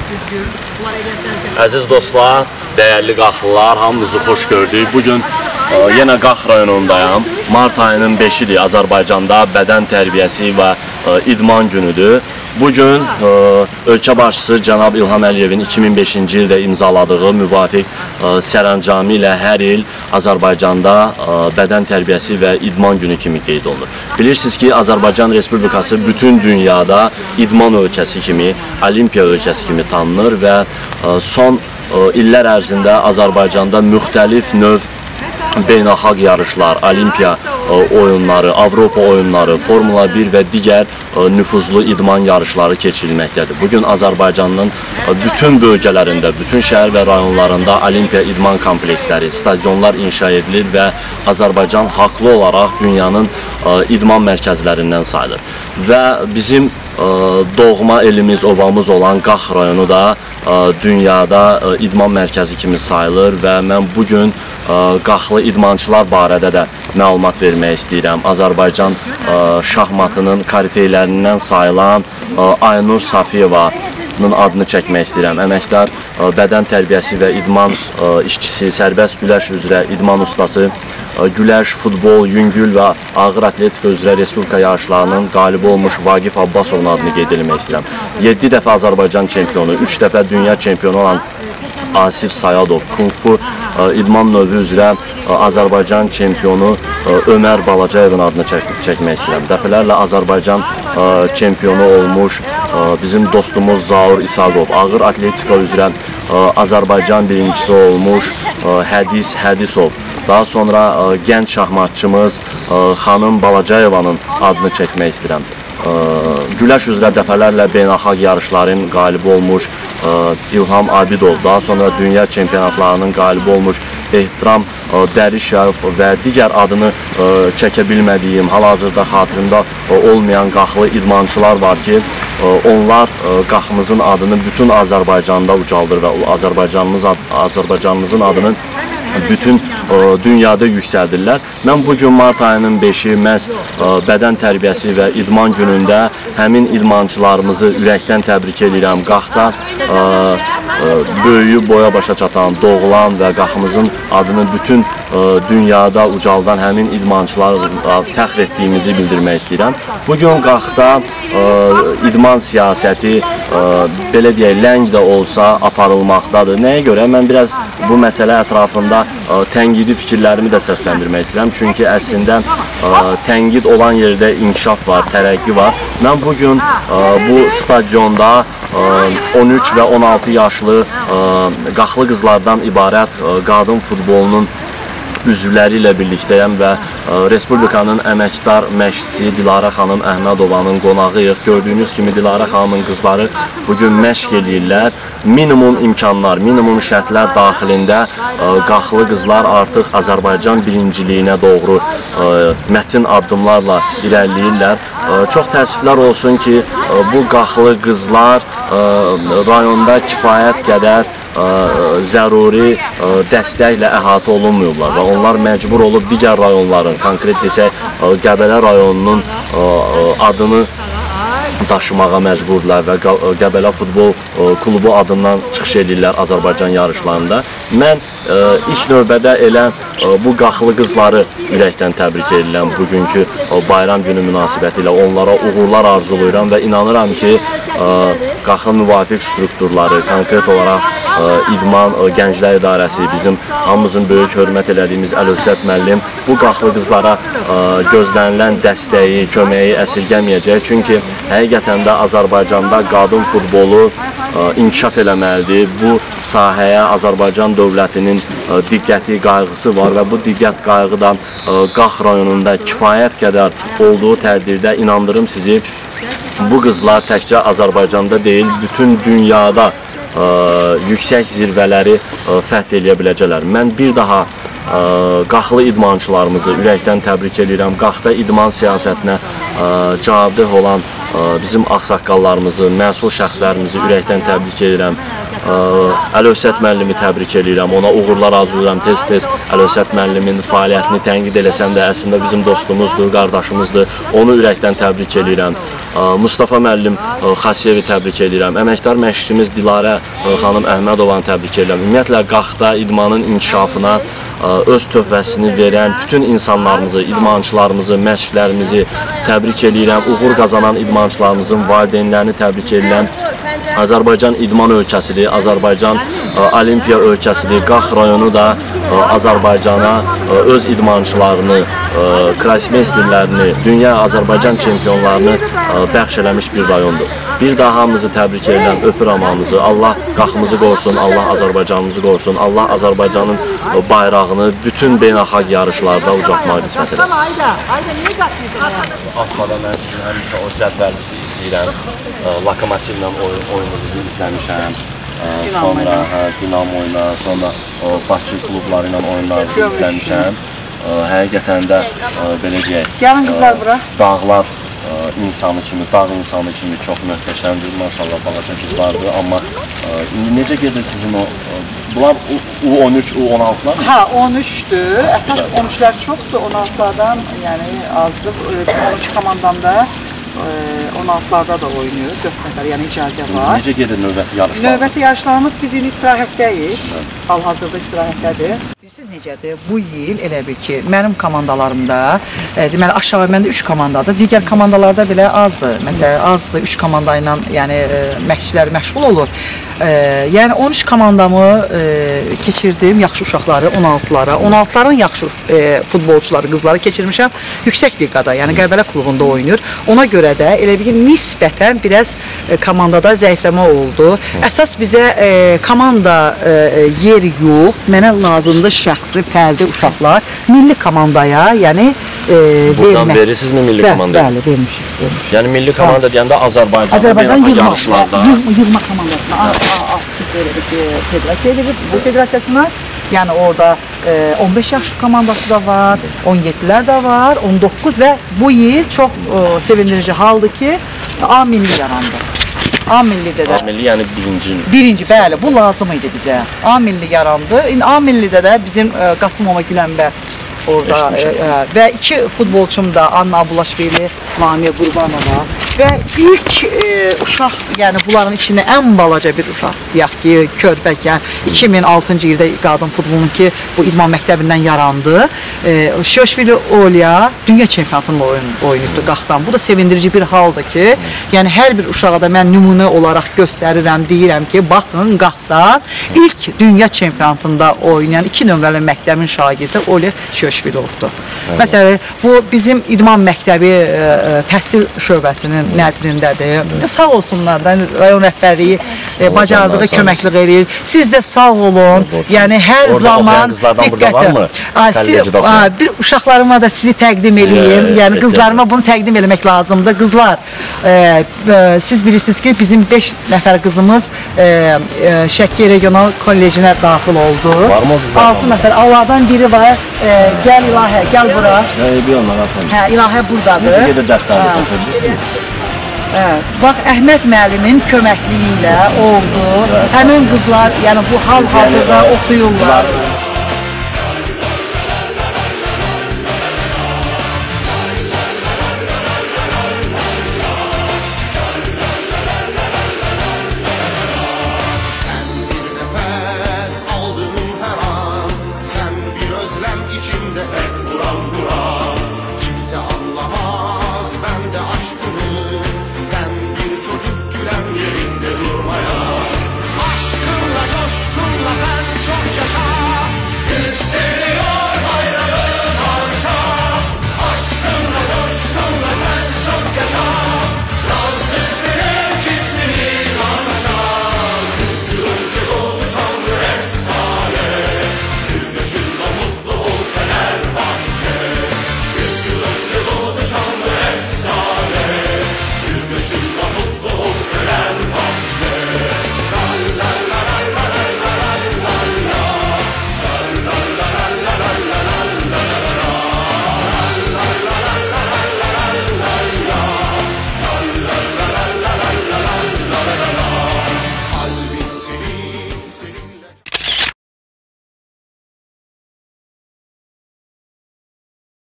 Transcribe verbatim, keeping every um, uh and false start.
Əziz dostlar, dəyərli qaxlılar, hamınızı xoş gördük. Bugün e, yenə Qax rayonundayam. Mart ayının beşidir. Azərbaycanda bədən tərbiyəsi və e, idman günüdür. Bugün e, ölkə başçısı cənab İlham Əliyevin iki min beşinci ildə imzaladığı müvafiq e, sərəncamı ilə hər il Azərbaycanda e, bədən tərbiyəsi və idman günü kimi qeyd olunur. Bilirsiniz ki, Azərbaycan Respublikası bütün dünyada idman ölkəsi kimi, olimpiya ölkəsi kimi tanınır və e, son e, illər ərzində Azərbaycanda müxtəlif növ beynəlxalq yarışlar, olimpiya oyunları, Avropa oyunları, Formula bir və digər nüfuzlu idman yarışları keçirilməkdədir. Bugün Azərbaycanın bütün bölgələrində, bütün şəhər və rayonlarında olimpiya idman kompleksləri, stadionlar inşa edilir və Azərbaycan haqlı olaraq dünyanın idman mərkəzlərindən sayılır. Və bizim doğma elimiz, obamız olan Qax rayonu da dünyada idman mərkəzi kimi sayılır və mən bugün qaxlı idmançılar barədə də məlumat vermək istəyirəm. Azərbaycan şahmatının korifeylərindən sayılan Aynur Safiyevanın adını çəkmək istəyirəm. Əməkdar bədən tərbiyəsi və idman işçisi, sərbəst güləş üzrə idman ustası, güləş, futbol, yüngül və ağır atletika üzrə Respublika yarışlarının qalibi olmuş Vaqif Abbasovun adını qeyd etmək istəyirəm. yeddi dəfə Azərbaycan çempionu, üç dəfə dünya çempionu olan Asif Sayadov, Kung Fu idman növü üzrə Azərbaycan çempionu Ömər Balacayevin adını çək çəkmək istəyirəm. Dəfələrlə Azərbaycan çempionu olmuş bizim dostumuz Zaur İsaqov, ağır atletika üzrə Azərbaycan birincisi olmuş Hədis Hədisov. Daha sonra gənc şahmatçımız xanım Balacayevanın adını çəkmək istəyirəm. Güləş üzrə dəfələrlə beynəlxalq yarışların qalibi olmuş İlham Abidov, daha sonra dünya çempionatlarının qalibi olmuş Ehtiram Dərişov və digər adını çəkə bilmədiyim, hal-hazırda xatirimdə olmayan qaxlı idmançılar var ki, onlar qaxımızın adını bütün Azərbaycanda ucaldır və Azərbaycanımız, Azərbaycanımızın adını bütün dünyada yüksəldirlər. Mən bugün Mart ayının beşi məhz bədən tərbiyəsi və idman günündə həmin idmançılarımızı ürəkdən təbrik edirəm. Qaxda böyüyü boya başa çatan, doğulan və qaxımızın adını bütün dünyada ucaldan həmin idmançılara fəxr etdiyimizi bildirmək istəyirəm. Bugün Qaxda idman siyasəti belə deyək, ləng də olsa aparılmaqdadır. Nəyə görə? Mən biraz bu məsələ ətrafında tənqidi fikirlərimi də səsləndirmək istəyirəm. Çünki əslində tənqid olan yerdə inkişaf var, tərəqqi var. Mən bugün bu stadionda on üç və on altı yaşlı qaxlı qızlardan ibarət qadın futbolunun üzvləri ilə birlikdəyəm və Respublikanın əməkdar məşqçisi Dilarə xanım Əhmədovanın qonağıyıq. Gördüyünüz kimi Dilarə xanımın qızları bugün məşq edirlər. Minimum imkanlar, minimum şərtlər daxilində qaxlı qızlar artıq Azərbaycan birinciliyinə doğru mətin addımlarla irəliləyirlər. Çox təəssüflər olsun ki, bu qaxlı qızlar rayonda kifayət qədər zəruri dəstəklə əhatə olunmuyorlar və onlar məcbur olub digər rayonların, konkret desək Qəbələ rayonunun adını daşımağa məcburlar və Qəbələ futbol klubu adından çıxış edirlər Azərbaycan yarışlarında. Mən ilk növbədə elə bu qaxlı qızları ürəkdən təbrik edirəm. Bugünkü bayram günü münasibəti ilə onlara uğurlar arzulayıram və inanıram ki, qaxın müvafiq strukturları, konkret olaraq İdman Gənclər İdarəsi, bizim hamımızın böyük hörmət elədiyimiz Əlövsət müəllim bu qaxlı qızlara gözlənilən dəstəyi, köməyi əsirgəməyəcək. Çünki həqiqətən də Azərbaycanda qadın futbolu inkişaf eləməlidir. Bu sahəyə Azərbaycan dövlətinin diqqəti, qayğısı var və bu diqqət qayğı da Qax rayonunda kifayət qədər olduğu təqdirdə inandırım sizi, bu qızlar təkcə Azərbaycanda deyil, bütün dünyada yüksək zirvələri fəth eləyə biləcəklər. Mən bir daha qaxlı idmançılarımızı ürəkdən təbrik edirəm. Qaxda idman siyasətinə cavabdeh olan bizim ağsaqqallarımızı, məsul şəxslərimizi ürəkdən təbrik edirəm. Əlövsət müəllimi təbrik edirəm, ona uğurlar arzulayıram. Tez-tez Əlövsət müəllimin fəaliyyətini tənqid eləsəm də, əslində bizim dostumuzdur, qardaşımızdır. Onu ürəkdən təbrik edirəm. Mustafa müəllim Xasiyevi təbrik edirəm. Əməkdar məşqçimiz Dilarə xanım Əhmədovanı təbrik edirəm. Ümumiyyətlə, Qaxda idmanın inkişafına öz töhfəsini verən bütün insanlarımızı, idmançılarımızı, məşqlərimizi təbrik edirəm. Uğur qazanan idmançılarımızın valideynlərini təbrik edirəm. Azərbaycan idman ölkəsidir, Azərbaycan olimpiya ölkəsidir. Qax rayonu da Azərbaycana öz idmançılarını, krossmeysterlərini, dünya Azərbaycan çempionlarını bəxş eləmiş bir rayondur. Bir daha hamımızı təbrik edirəm, öpürəm hamımızı. Allah Qaxımızı qorusun, Allah Azərbaycanımızı qorusun, Allah Azərbaycanın bayrağını bütün beynəlxalq yarışlarda ucaltmağı qismət eləsin. Atmada mən sizin həmişə o cədvəlinizi izləyirəm. Lokomotivlə oyununuzu izləmişəm. Sonra Dinamo ilə, sonra Bakı klubları ilə oyunlarınızı izləmişəm. Həqiqətən də belə deyək, dağlar insanı kimi, dağ insanı kimi çox möhtəşəmdir, maşallah balaca qızlardır, amma necə gedir sizin o, bunlar U on üç, U on altılar mı? Hə, on üçdür, əsas on üçlər çoxdur, on altılardan yəni azdır, on üç komandamda on altılarda da oynuyor, dörd nəfər, yəni icazə var. Necə gedir növbəti yarışlar? Növbəti yarışlarımız biz indi istirahətdəyik, hal-hazırda istirahətdədir. Bilirsiniz necədir? Bu il elə bil ki, mənim komandalarımda, e, deməli aşağı məndə üç komandadır, digər komandalarda belə azdır. Məsələn, azdır, üç komanda ilə yəni e, məşqçilər məşğul olur. E, yəni on üç komandamı e, keçirdim, yaxşı uşaqları on altılara, on altıların yaxşı e, futbolçuları, qızları keçirmişəm yüksək liqada, yəni Qəbələ klubunda oynayır. Ona görə də elə bir ki, nisbətən biraz e, komandada zəifləmə oldu. Əsas bizə e, komanda e, yer yox, mənə lazımdır şəxsi, fərdi uşaqlar milli komandaya, yəni e, buradan verirsinizmi milli komandaya? Bəli, vermişik, vermişik. Yəni milli komanda deyəndə Azərbaycan, Azərbaycan yarışlarda. yığma komandasına, biz elə bir federasiya edirik, bu federasiyasına, yəni orada e, on beş yaş komandası da var, on yedilər də var, on doqquz və bu il çox e, sevindirici haldır ki, A milli yarandı. A millidə də. A milli yəni birinci. Birinci, bəli, bu lazım idi bizə. A milli yarandı. İndi A millidə də bizim e, Qasımova Güləmbər orada e, e, və iki futbolçum da Anna Abulaşvili, Lamiyə Qurbanova və ilk e, uşaq, yəni bunların içində ən balaca bir uşaq deyək ki, Körbəkən iki min altıncı ildə qadın futbolunun ki, bu idman məktəbindən yarandı. E, Şoşvili Olya dünya çempionatında oyun, oynayıbdı Qaxdan. Bu da sevindirici bir haldır ki, yəni hər bir uşağa da mən nümunə olaraq göstərirəm, deyirəm ki, baxın Qaxdan ilk dünya çempionatında oynayan iki nömrəli məktəbin şagirdi Olya Şoşvili oldu. Məsələn, bu bizim idman məktəbi e, təhsil şöbəsinin nəzdindədir. Evet. Sağ olsunlar da, rayon rəhbərliyi e, bacardığı köməklik edir. Siz də sağ olun. Evet, yəni hər orada zaman diqqətlə. Bir uşaqlarıma da sizi təqdim edeyim. Evet, yəni qızlarıma bunu təqdim etmək lazımdır. Qızlar, e, e, siz bilirsiniz ki, bizim beş nəfər qızımız e, e, Şəki Regional Kollecinə daxil oldu. Var mı qızlar? altı nəfər. Allahdan biri var. E, gəl İlahə, gəl bura. Hə, İlahə buradadır. Necə gedir dərslərdə çəkəcəksiniz? Hə, bax, Əhməd müəllimin köməkliyi ilə oldu. Həmin qızlar, yəni bu hal-hazırda oxuyurlar.